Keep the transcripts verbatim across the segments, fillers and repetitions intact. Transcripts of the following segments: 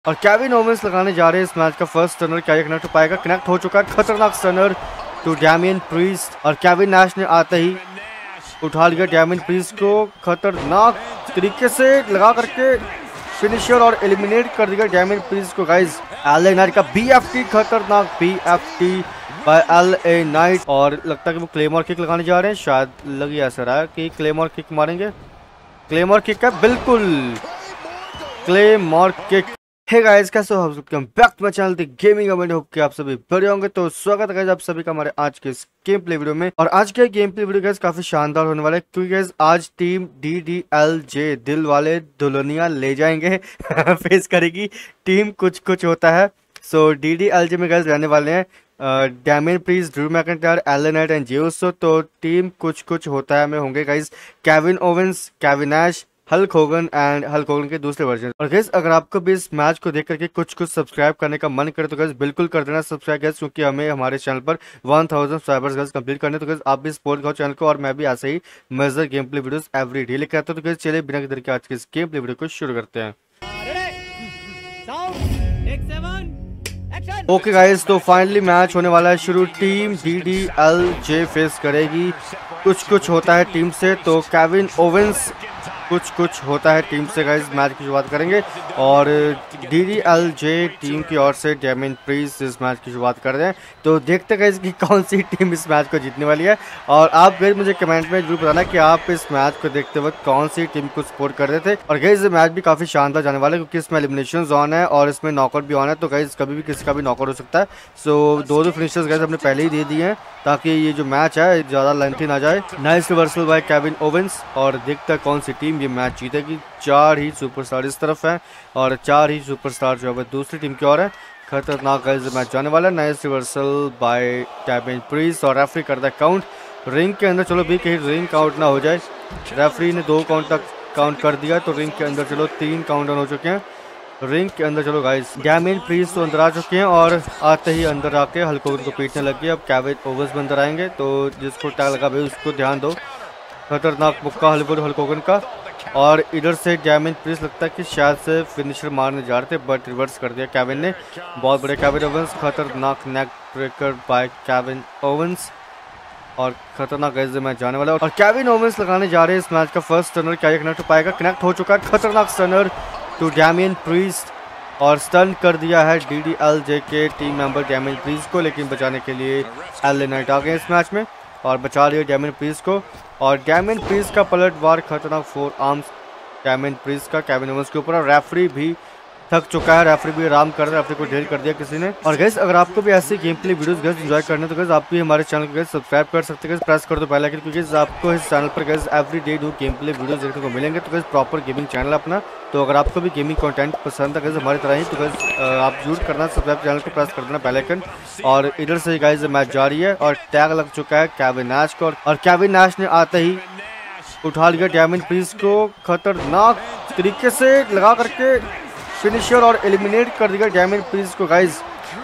और Kevin Owens लगाने जा रहे हैं इस मैच का फर्स्ट स्टनर। क्या ये कनेक्ट हो पाएगा? कनेक्ट हो चुका है, खतरनाक स्टनर टू डैमियन प्रीस्ट। और केविन नैश ने आते ही उठा लिया डैमियन प्रीस्ट को, खतरनाक तरीके से लगा करके फिनिशर और एलिमिनेट कर दिया डैमियन प्रीस्ट को गाइस। एलए नाइट का बीएफटी, खतरनाक बीएफटी बाय एलए नाइट। और लगता है कि वो क्लेमोर किक लगाने जा रहे हैं, शायद लगी ऐसा रहा है कि क्लेमोर किक मारेंगे। क्लेमोर किक है, बिल्कुल क्लेमोर किक। हे गाइस, कैसे हो आप सब? Back to my channel the gaming comment. Hope कि आप सभी बढ़िया होंगे। तो स्वागत है गाइस आप सभी का हमारे आज के इस गेम प्ले वीडियो में। और आज के गेम प्ले वीडियो गाइस काफी शानदार होने वाला है, क्योंकि गाइस आज team D D L J Dilwale Dulhania ले जाएंगे फेस करेगी टीम कुछ कुछ होता है। So D D L J में गाइस रहने वाले हैं Damian Priest, Drew McIntyre, LA Knight and Jey Uso. तो टीम कुछ कुछ होता है में होंगे guys Kevin Owens, Kevin Nash, Hulk Hogan and Hulk Hogan के दूसरे वर्जन। और गाइस अगर आपको भी इस मैच को देख करके कुछ कुछ सब्सक्राइब करने का मन करे तो गाइस बिल्कुल कर देना सब्सक्राइब गाइस, क्योंकि हमें हमारे चैनल पर one thousand subscribers guys complete करने। तो गाइस आप भी सपोर्ट करो चैनल को, और मैं भी ऐसे ही मजेदार game play videos every day लेकर आता हूं। तो गाइस चलिए बिना देर के आज के इस गेम प्ले वीडियो को शुरू करते हैं। ओके गाइस, तो फाइनली मैच होने वाला है शुरू। Team D D L J face करेगी कुछ कुछ होता है टीम से। तो केविन ओवेंस कुछ कुछ होता है टीम से गाइस मैच की शुरुआत करेंगे, और D D L J team की ओर से डैमियन प्रीस्ट इस मैच की शुरुआत कर रहे हैं। तो देखते गाइस कि कौन सी टीम इस मैच को जीतने वाली है। और आप गाइस मुझे कमेंट में जरूर बताना कि आप इस मैच को देखते वक्त कौन सी टीम को सपोर्ट कर रहे थे। और गाइस ये मैच भी काफी शानदार जाने वाला है, क्योंकि इसमें एलिमिनेशन ऑन है और इसमें नॉकआउट भी ऑन है। तो गाइस कभी भी किसी का भी नॉकआउट हो सकता है। सो दो दो फिनिशर्स गाइस हमने पहले ही दे दिए हैं, ताकि ये जो मैच है ज्यादा लेंथी ना जाए। Nice reversal by Kevin Owens. और देखता कौन सी टीम ये मैच जीतेगी। चार ही सुपरस्टार इस तरफ हैं और चार ही सुपरस्टार जो है दूसरी टीम की ओर है। खतरनाक गाइस मैच जाने वाला है। Nice reversal by Kevin Priest और रेफरी करता है काउंट रिंग के अंदर। चलो भी कहीं रिंग काउंट ना हो जाए। रेफरी ने दो काउंट तक काउंट कर दिया, तो रिंग के अंदर चलो तीन काउंट डाउन हो चुके हैं रिंग के अंदर। चलो गाइस डैमियन प्रीस्ट तो अंदर आ चुके हैं, और आते ही अंदर आके हल्क होगन को पीटने लग गए। अब केविन ओवेंस अंदर आएंगे, तो जिसको टैग लगा भाई उसको ध्यान दो। खतरनाक मुक्का हल्क होगन का। और इधर से डैमियन प्रीस्ट लगता है कि शायद से फिनिशर मारने जा रहे थे, बट रिवर्स कर दिया केविन ने। बहुत बड़े केविन ओवेंस, खतरनाक neckbreaker by Kevin Owens. और खतरनाक गाइस मैच जाने वाला है। और केविन ओवेंस लगाने जा रहे हैं इस मैच का फर्स्ट स्टनर। क्या ये कनेक्ट हो पाएगा? कनेक्ट हो चुका है, खतरनाक स्टनर टू डैमियन प्रीस्ट। और स्टन कर दिया है डी डी एल जे के टीम मेंबर डैमियन प्रीस्ट को, लेकिन बचाने के लिए एलए नाइट आ गए इस मैच में और बचा लिया डैमियन प्रीस्ट को। और डैमियन प्रीस्ट का पलट वार, खतरनाक फोर आर्म्स डैमियन प्रीस्ट का केविन ओवेंस के ऊपर। और रेफरी भी थक चुका है, रेफरी भी आराम कर रहा है, रेफरी को ढेर कर दिया किसी ने। और गाइस अगर आपको भी ऐसी game play videos guys enjoy करने तो गाइस आप भी हमारे चैनल को गाइस सब्सक्राइब कर सकते हैं। प्रेस कर दो बेल आइकन, क्योंकि आपको इस चैनल पर guys every day new game play videos देखने को मिलेंगे। तो गाइस प्रॉपर गेमिंग चैनल अपना। तो अगर आपको भी गेमिंग कंटेंट पसंद है गाइस हमारी तरह ही, तो गाइस आप जरूर करना सब्सक्राइब चैनल को, प्रेस कर देना बेल आइकन। और इधर से गाइस मैच जारी है और टैग लग चुका है केविन नैश को। और केविन नैश ने आते ही उठा लिया डैमियन प्रीस्ट को, खतरनाक तरीके से लगा करके फिनिशर और एलिमिनेट कर दिया डैमियन प्रीस्ट को guys.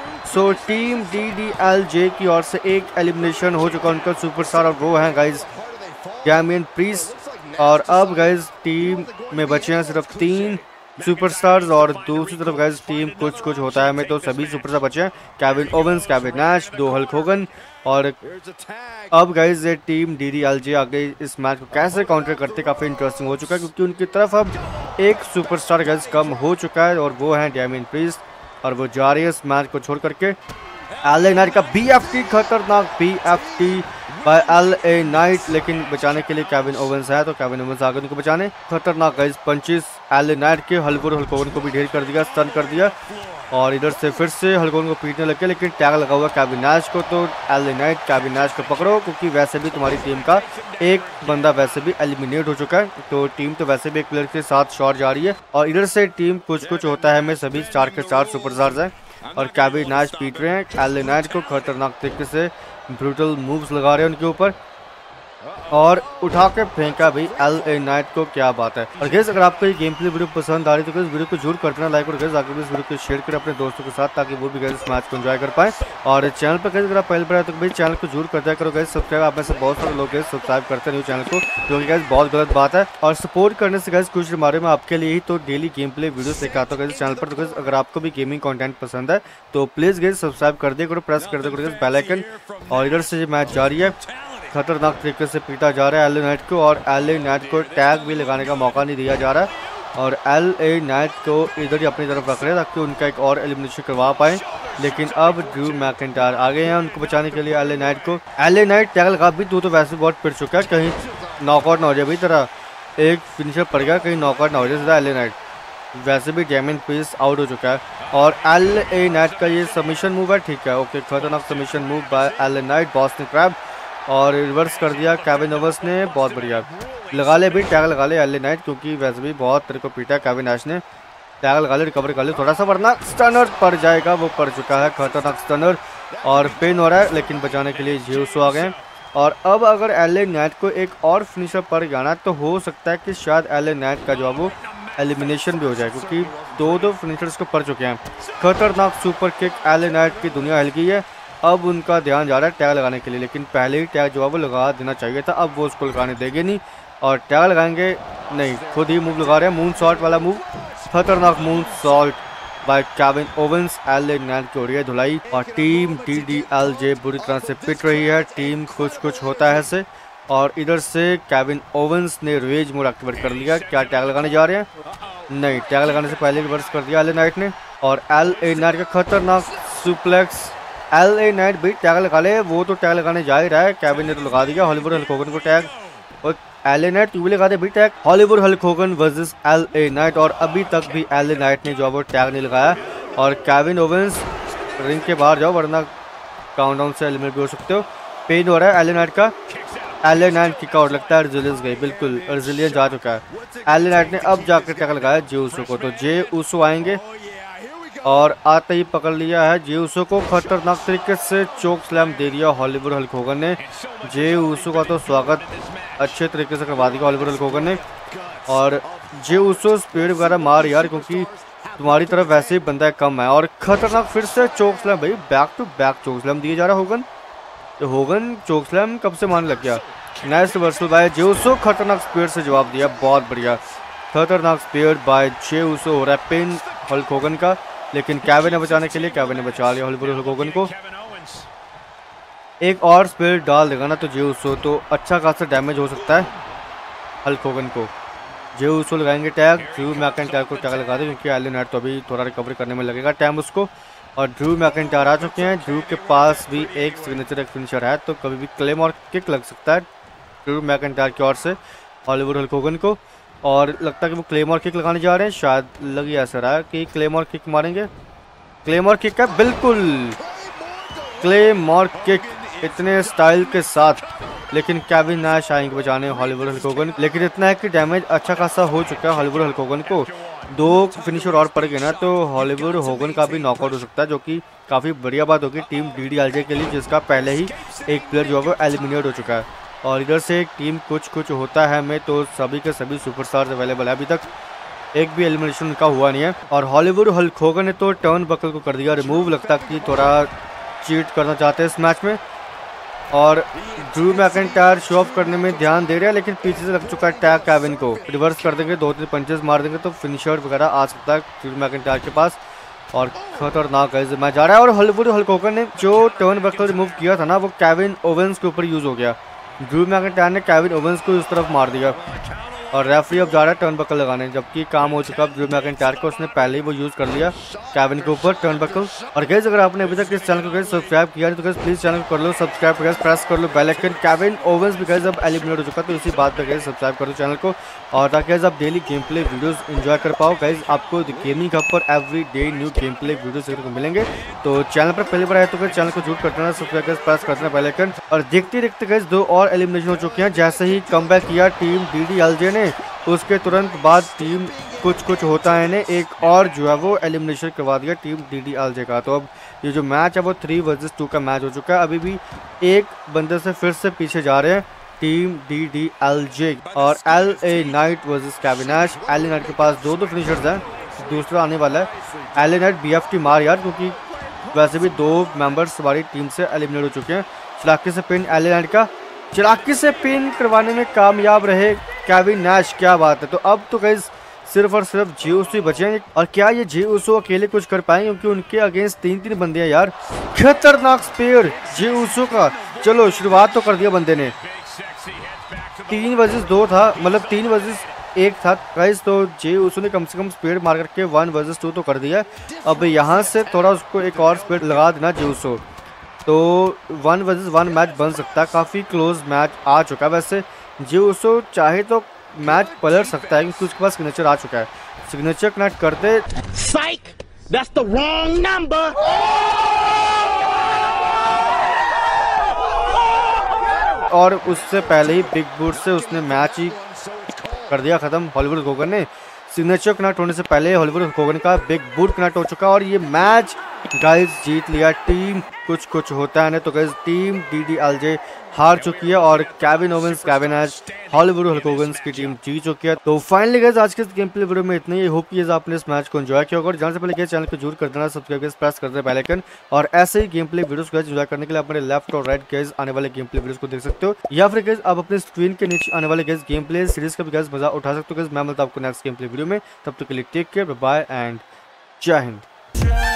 So team D D L J की ओर से एक एलिमिनेशन हो चुका उनका सुपरस्टार, और वो है गाइस डैमियन प्रीस्ट। और अब गाइस टीम में बचे हैं सिर्फ तीन सुपरस्टार्स, और दूसरी तरफ गाइस टीम कुछ कुछ होता है में तो सभी सुपरस्टार बचे हैं। केविन ओवेंस, केविन नैश, दो हल्क होगन। और अब गाइस ये team D D L J आगे इस मैच को कैसे काउंटर करते काफी इंटरेस्टिंग हो चुका है, क्योंकि उनकी तरफ अब एक सुपरस्टार गाइस कम हो चुका है, और वो है डैमियन प्रीस्ट। और वो जा रही है इस मैच को छोड़ करके। एलए नाइट का बीएफटी, खतरनाक बीएफटी बाय एलए नाइट, लेकिन बचाने के लिए केविन ओवेंस है, तो केविन ओवेंस आगे उनको बचाने। खतरनाक गाइस पंचेस एलए नाइट के। हल्क होगन को भी ढेर कर दिया, स्टन कर दिया। और इधर से फिर से हल्क होगन को पीटने लगे, लेकिन टैग लगा हुआ केविन नैश को। तो एलए नाइट केविन नैश को पकड़ो, क्योंकि वैसे भी तुम्हारी टीम का एक बंदा वैसे भी एलिमिनेट हो चुका है। तो टीम तो वैसे भी एक प्लेयर के साथ शॉट जा रही है। और इधर से टीम कुछ कुछ होता है में सभी चार के चार सुपरस्टार्स हैं, और केविन नैश पीट रहे हैं एलए नाइट को। खतरनाक तरीके से ब्रूटल मूव्स लगा रहे हैं उनके ऊपर। और उठा के फेंका भाई एल ए नाइट को, क्या बात है। और गैस अगर आपको ये गेम प्ले वीडियो पसंद आ रही है तो गैस वीडियो को जरूर कर देना लाइक, और गैस आगे भी इस वीडियो को शेयर करें अपने दोस्तों के साथ ताकि वो भी गैस इस मैच को एंजॉय कर पाए। और चैनल पर गैस अगर आप पहले बार आए तो भाई चैनल को जरूर कर दिया करो गैस सब्सक्राइब। आप में से बहुत सारे लोग गैस सब्सक्राइब करते नहीं चैनल को, जो कि गैस बहुत गलत बात है। और सपोर्ट करने से गैस कुछ हमारे में आपके लिए ही तो डेली गेम प्ले वीडियो दिखाता हूँ गैस चैनल पर। तो गैस अगर आपको भी गेमिंग कंटेंट पसंद है तो प्लीज गैस सब्सक्राइब कर दिया करो, प्रेस कर दिया करो गैस बेल आइकन। और इधर से मैच जारी है, खतरनाक तरीके से पीटा जा रहा है एल ए नाइट को, और एल ए नाइट को टैग भी लगाने का मौका नहीं दिया जा रहा है। और एल ए नाइट को इधर ही अपनी तरफ रख रहे हैं ताकि उनका एक और एलिमिनेशन करवा पाए, लेकिन अब ड्रू मैकिंटायर आ गए हैं उनको बचाने के लिए एल ए नाइट को। एल ए नाइट टैग लगा भी तू तो वैसे बहुत पिट चुका है, कहीं नॉकआउट ना हो जाए भाई तरह एक फिनिशर पड़ गया, कहीं नॉकआउट ना हो जाए एल ए नाइट। वैसे भी डैमेज पीस आउट हो चुका है। और एल ए नाइट का ये सबमिशन मूव है, ठीक है ओके, खतरनाक submission move by L A Knight, boss ने क्रैब और रिवर्स कर दिया केविन ओवेंस ने, बहुत बढ़िया। लगा ले भी टैग लगा ले एल ए नाइट, क्योंकि वैसे भी बहुत तेरे को पीटा केविन नैश ने, टैग लगा ले रिकवर कर ले थोड़ा सा, वरना स्टनर पड़ जाएगा। वो पड़ चुका है खतरनाक स्टनर और पेन हो रहा है, लेकिन बचाने के लिए जियोसो आ गए। और अब अगर एल ए नाइट को एक और फिनिशर पड़ जाना तो हो सकता है कि शायद एल ए नाइट का जो है वो एलिमिनेशन भी हो जाए, क्योंकि दो दो फिनिशर्स को पड़ चुके हैं। खतरनाक superkick L A Knight की दुनिया हिल गई है। अब उनका ध्यान जा रहा है टैग लगाने के लिए, लेकिन पहले ही टैग जो है वो लगा देना चाहिए था, अब वो उसको लगाने देंगे नहीं और टैग लगाएंगे नहीं, खुद ही मूव लगा रहे हैं, मून शॉट वाला मूव, खतरनाक moon shot by Kevin Owens. L A Knight की हो रही है धुलाई और team D D L J बुरी तरह से पिट रही है, टीम कुछ कुछ होता है ऐसे। और इधर से केविन ओवेंस ने रेज मोड एक्टिवेट कर लिया, क्या टैग लगाने जा रहे हैं? नहीं, टैग लगाने से पहले रिवर्स कर दिया एल ए नाइट ने। और एल ए नाइट का खतरनाक सुप्लेक्स, एल ए नाइट भी टैग लगा ले, वो तो टैग लगाने जा ही रहा है, केविन ने तो लगा दिया हॉलीवुड हल्क होगन को टैग, और एल ए नाइट तू भी लगा दे भी tag, Hollywood Hulk Hogan versus L A Knight. और अभी तक भी एल ए नाइट ने जो है वो टैग नहीं लगाया। और केविन ओवेंस रिंग के बाहर जाओ वरना काउंटडाउन से एलिमिनेट भी हो सकते हो। पेन हो रहा है एल ए नाइट का, L A Knight kick out लगता है, रिजिलियंस गई, बिल्कुल रिजिलियंस जा चुका है। एल ए नाइट ने अब जाकर टैग लगाया जे उसो को, तो जे उसो आएंगे और आते ही पकड़ लिया है जे उसो को, खतरनाक तरीके से चोक स्लैम दे दिया हॉलीवुड हल्क होगन ने। जे उसो का तो स्वागत अच्छे तरीके से करवा दिया हॉलीवुड हल्क होगन ने। और जे उसो स्पीड वगैरह मार यार, क्योंकि तुम्हारी तरफ वैसे ही बंदा कम है। और खतरनाक फिर से चोक स्लैम, भाई back to back chokeslam दिए जा रहा है होगन, तो होगन चोक स्लैम कब से मारने लग गया। Nice reversal by Jey Uso, खतरनाक स्पीड से जवाब दिया, बहुत बढ़िया, खतरनाक स्पीड बाय जे उसो। हो रहा है पिन हल्क होगन का, लेकिन केविन ने बचाने के लिए, केविन ने बचा लिया हॉलीवुड हल्क होगन को। एक और स्पीड डाल देगा ना तो जे उसो तो अच्छा खासा डैमेज हो सकता है हल्क होगन को। जे उसो लगाएंगे टैग, ड्रू मैकिंटायर को टैग लगा दे, क्योंकि एल ए नाइट तो अभी थोड़ा रिकवरी करने में लगेगा टाइम उसको। और ड्रू मैकिंटायर आ चुके हैं, ड्रू के पास भी एक सिग्नेचर एक फिनिशर है, तो कभी भी क्लेम और किक लग सकता है ड्रू मैकिंटायर की ओर से हॉलीवुड हल्क होगन को। और लगता है कि वो क्लेमोर किक लगाने जा रहे हैं, शायद लग ही ऐसा रहा है कि क्लेमोर किक मारेंगे। क्लेमोर किक है, बिल्कुल क्लेमोर किक इतने स्टाइल के साथ, लेकिन केविन नैश आएंगे बचाने हॉलीवुड हल्क होगन। लेकिन इतना है कि डैमेज अच्छा खासा हो चुका है हॉलीवुड हल्क होगन को, दो फिनिशर और पड़ गए ना तो हॉलीवुड होगन का भी नॉकआउट हो सकता है, जो कि काफ़ी बढ़िया बात होगी team D D L J के लिए, जिसका पहले ही एक प्लेयर जो है वो एलिमिनेट हो चुका है। और इधर से एक टीम कुछ कुछ होता है में तो सभी के सभी सुपरस्टार्स अवेलेबल है, अभी तक एक भी एलिमिनेशन उनका हुआ नहीं है। और हॉलीवुड हल्क होगन ने तो टर्न बकल को कर दिया रिमूव, लगता है कि थोड़ा चीट करना चाहते हैं इस मैच में। और ड्रू मैकिंटायर शो ऑफ करने में ध्यान दे रहा है, लेकिन पीछे से लग चुका है टैग केविन को, रिवर्स कर देंगे, दो तीन पंचेस मार देंगे तो फिनिशर वगैरह आ सकता है ड्रू मैकिंटायर के पास। और खतरनाक मैच जा रहा है। और हॉलीवुड हल्क होगन ने जो टर्न बकल रिमूव किया था ना वो केविन ओवेंस के ऊपर यूज हो गया, ड्रू मैकिंटायर ने केविन ओवेंस को इस तरफ मार दिया। और रेफरी अब जा रहा है टर्न बकल लगाने, जबकि काम हो चुका ड्रू मैकिंटायर को, उसने पहले ही वो यूज़ कर लिया केविन के ऊपर टर्न बकल। और गाइस अगर आपने अभी तक इस चैनल को गाइस सब्सक्राइब किया नहीं तो गाइस प्लीज चैनल को कर लो सब्सक्राइब, गाइस प्रेस कर लो बेल आइकन। केविन ओवेंस भी गाइस अब एलिमिनेट हो चुका, तो इसी बात पे गाइस सब्सक्राइब कर लो चैनल को, और ताकि गाइस आप daily game play videos enjoy कर पाओ। गाइस आपको गेमिंग हब पर every day new game play videos देखने को मिलेंगे, तो चैनल पर पहली बार आए तो चैनल को जरूर कर देना सब्सक्राइब, प्रेस कर देना बेल आइकन। और देखते देखते गाइस दो और एलिमिनेशन हो चुके हैं। जैसे ही कमबैक किया team D D L J ने, उसके तुरंत बाद टीम कुछ कुछ होता है ने एक और जो है वो एलिमिनेशन करवा दिया team D D L J का। तो अब ये जो मैच है वो थ्री वर्सेस टू का मैच हो चुका है, अभी भी एक बंदे से फिर से पीछे जा रहे हैं team D D L J और L A Knight versus Kevin Nash. L A Knight के पास दो दो फिनिशर्स हैं, दूसरा आने वाला है। L A Knight B F T मार यार, क्योंकि वैसे भी दो मेंबर्स हमारी टीम से एलिमिनेट हो चुके हैं। चलाकी से पिन एल ए नाइट का, चलाकी से पिन करवाने में कामयाब रहे केविन नैश, क्या बात है। तो अब तो गाइस सिर्फ और सिर्फ जे ऊसो ही बचे हैं। और क्या ये जे ऊसो अकेले कुछ कर पाएंगे, क्योंकि उनके अगेंस्ट तीन तीन बंदे हैं यार। खतरनाक स्पेयर जे ऊसो का। चलो शुरुआत तो कर दिया बंदे ने, तीन वर्सेस दो था, मतलब तीन वर्सेस एक था गाइस। तो जे ऊसो ने कम से कम स्पीड मार करके वन वर्सेस टू तो कर दिया। अब यहाँ से थोड़ा उसको एक और स्पीड लगा देना जे ऊसो, तो वन वर्सेस वन मैच बन सकता है। काफ़ी क्लोज मैच आ चुका है। वैसे जे ऊसो चाहे तो मैच पलट सकता है, क्योंकि उसके पास सिग्नेचर आ चुका है। सिग्नेचर कनेक्ट करते Psych! That's the wrong number. और उससे पहले ही बिग बूट से उसने मैच ही कर दिया खत्म। हॉलीवुड होगन ने सिग्नेचर कनेक्ट होने से पहले हॉलीवुड होगन का बिग बूट कनेक्ट हो चुका और ये मैच गाइस जीत लिया टीम कुछ कुछ होता है ना। तो guys team D D L J हार चुकी है और Kevin Owens Kevin Nash Hollywood Hulk Hogan's की टीम जीत चुकी है। तो फाइनली गाइस आज के इस गेम प्ले वीडियो में इतना ही। होप कि आपने इस मैच को एंजॉय किया होगा। जाने से पहले गाइस चैनल को जरूर कर देना सब्सक्राइब, प्रेस कर देना बेल आइकन, और ऐसे ही गेम प्ले वीडियोस को एंजॉय करने के लिए अपने लेफ्ट और राइट गाइस आने वाले गेम प्ले वीडियोस को देख सकते हो, या फिर गाइस आप अपने स्क्रीन के नीचे आने वाले गाइस गेम प्ले सीरीज का भी गाइस मजा उठा सकते हो। गाइस मैं मिलता हूं आपको नेक्स्ट गेम प्ले वीडियो में, तब तक के लिए take care, bye bye and Jai Hind.